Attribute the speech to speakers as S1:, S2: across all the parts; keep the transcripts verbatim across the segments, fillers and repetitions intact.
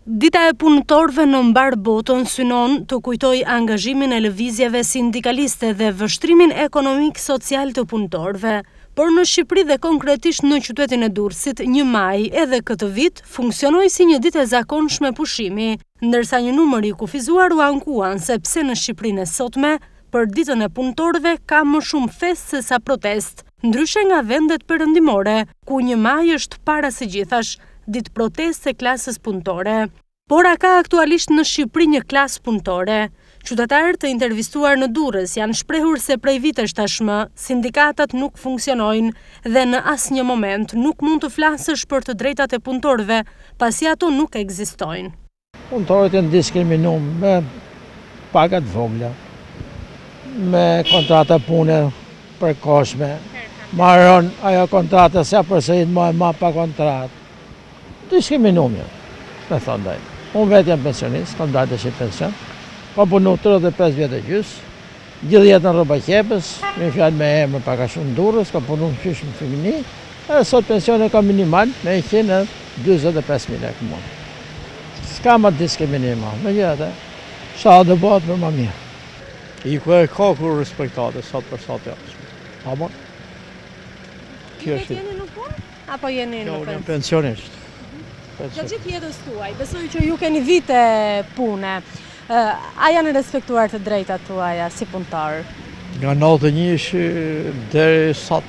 S1: Dita e punëtorëve në mbar botën synon të kujtoj angazhimin e lëvizjeve sindikaliste dhe vështrimin ekonomik social të punëtorëve. Por në Shqipëri dhe konkretisht në qytetin e Durrësit, një maj edhe këtë vit funksionoi si një ditë e zakonshme pushimi, ndërsa një numër i kufizuar u ankuan sepse në Shqipërinë e sotme, për ditën e punëtorëve ka më shumë fest se sa protest, ndryshe nga vendet perëndimore, ku një maj është para së gjithash, ditë protest e klasës punëtore. Por a ka aktualisht në Shqipëri një klasë punëtore? Qytetarët të intervistuar në Durrës janë shprehur se prej vitesh tashmë sindikatat nuk funksionojnë dhe në asnjë moment nuk mund të flasësh për të drejtat e punëtorëve, pasi ato nuk ekzistojnë.
S2: Punëtorët janë diskriminuar me pagat vogla, me kontrata pune përkohshme. Marron ajo kontrata sa përsërit më e ma pa kontratë. Diskriminuar, me thonë daj. Unë vetë jam pensionist, kam dalë tash pension. Kam punu tridhjetë e pesë vjet e gjys, gjithë jetën në rroba qepës, me fjalë me emër pak a shumë Durrës, kam punu në qysh në Figni, edhe sot pensione kam minimal me njëqind e dyzet e pesë mijë lekë muaj. S'ka më diskriminim, megjithatë, sa do bëhet për më mirë.
S3: I ku e ka kur respektate, sot për sot jashtë. Apo?
S1: Ju jeni në punë apo jeni në pension?
S3: Jam pensionist.
S1: Gjatë gjithë jetës tuaj, besoj që ju keni vite pune. A janë respektuar të drejtat tuaja si punëtar?
S3: Nga nëntëdhjetë e një deri sot.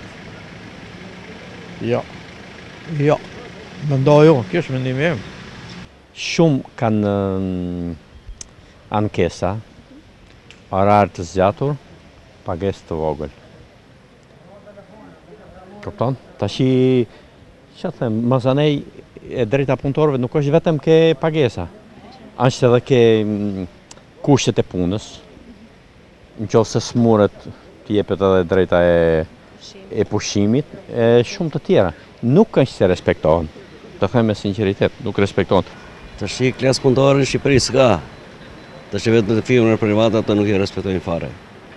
S3: Jo. Jo. Mendoj unë, kjo është mendimi im.
S4: Shumë kanë ankesa, orar të zgjatur, pagesë të vogël. Kupton? Tashi, ç'a them, masanej e drejta punëtorëve nuk është vetëm ke pagesa, është edhe ke kushtet e punës, nëse smuret të jepet edhe drejta e, e pushimit, e shumë të tjera. Nuk është se respektohen, të them me sinqeritet, nuk respektohen.
S5: Tash klasë punëtore në Shqipëri s'ka, tash vetëm të firmat private ato nuk i respektojnë fare.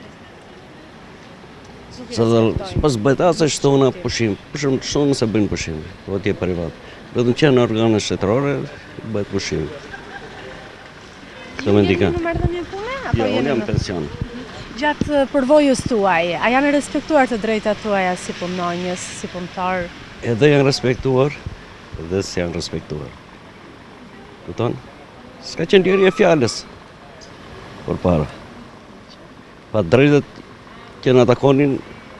S5: Pas bëjta se shtona pushim, pushim shtona se bëjnë pushim, po tje privat. Vetëm që në organe shtetërore, bëjt pushim. Këtë me ndika.
S1: Ju jeni në marrëdhënie pune?
S5: Jo, unë jam pension.
S1: Gjatë përvojës tuaj, a janë respektuar të drejtat tuaja si punonjës, si punëtar?
S5: Edhe janë respektuar, edhe si janë respektuar. Këton? S'ka qenë lirje e fjales. Por para. Pa drejtet që në atakonin,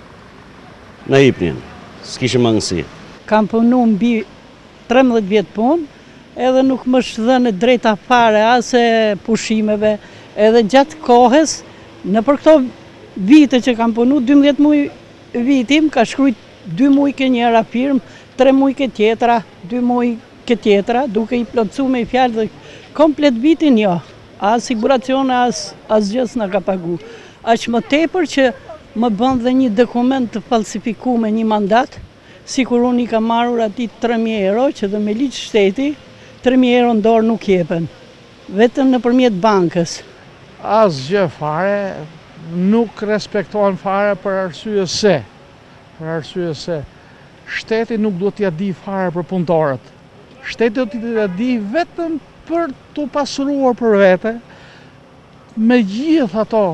S5: në hipnin. S'kishë mangësi.
S6: Kam punu mbi tremëdhjetë vjet punë, edhe nuk më shëdhënë drejta fare ase pushimeve, edhe gjatë kohës, në për këto vite që kam punu, dymbëdhjetë muaj vitim, ka shkrujt dy muaj ke njëra firmë, tre muaj ke tjetra, dy muaj ke tjetra, duke i plotësu me i fjalë dhe komplet vitin jo, as siguracione, as, as gjës në ka pagu. Aq më tepër që më bën dhe një dokument të falsifiku me një mandat, si kur unë i ka marrur ati tre mijë euro, që dhe me liqë shteti, tre mijë euro në dorë nuk jepen, vetëm në përmjet bankës.
S2: Asgjë fare, nuk respektohen fare për arsye se, për arsye se, shteti nuk duhet t'ja di fare për punëtorët. Shteti duhet t'ja di vetëm për t'u pasuruar për vete, me gjithë ato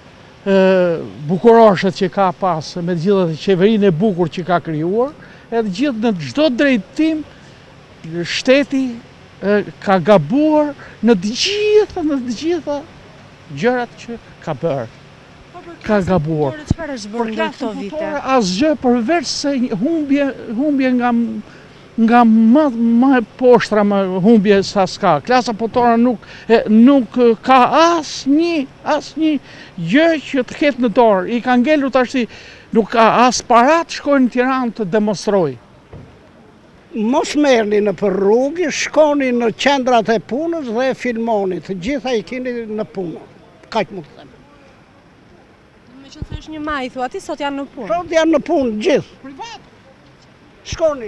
S2: bukuroshet që ka pas, me gjithë qeverinë e bukur që ka krijuar, edhe gjithë në çdo drejtim shteti ka gabuar në të gjitha në të gjitha gjërat që ka bërë. Ka gabuar.
S1: Çfarë është bërë nga këto vite?
S2: Asgjë përveç se humbje humbje nga nga më, më poshtra më humbje sa s'ka. Klasa punëtore nuk, nuk ka asnjë asnjë gjë që të ketë në dorë. I ka ngelur tash, nuk ka as parat shkojnë në Tiranë të demonstrojë.
S7: Mos merrni në për rrugë, shkoni në qendrat e punës dhe filmoni, të gjitha i keni në punë. Kaq mund të them.
S1: Me që thash një maj, thua ti sot janë në punë.
S7: Sot janë në punë gjithë. Privat. Shkoni,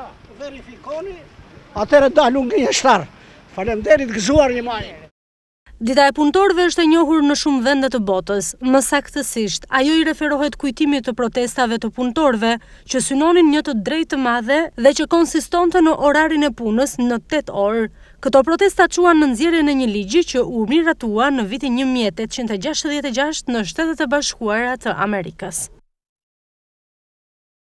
S7: verifikoni, atëre dalu nga një shtarë. Faleminderit, gëzuar një majë.
S1: Dita e punëtorëve është e njohur në shumë vende të botës. Më saktësisht, ajo i referohet kujtimit të protestave të punëtorëve që synonin një të drejtë të madhe dhe që konsistonte në orarin e punës në tetë orë. Këto protesta quan në nxjerrjen e një ligji që u miratua në vitin një mijë e tetëqind e gjashtëdhjetë e gjashtë në Shtetet e Bashkuara të Amerikës.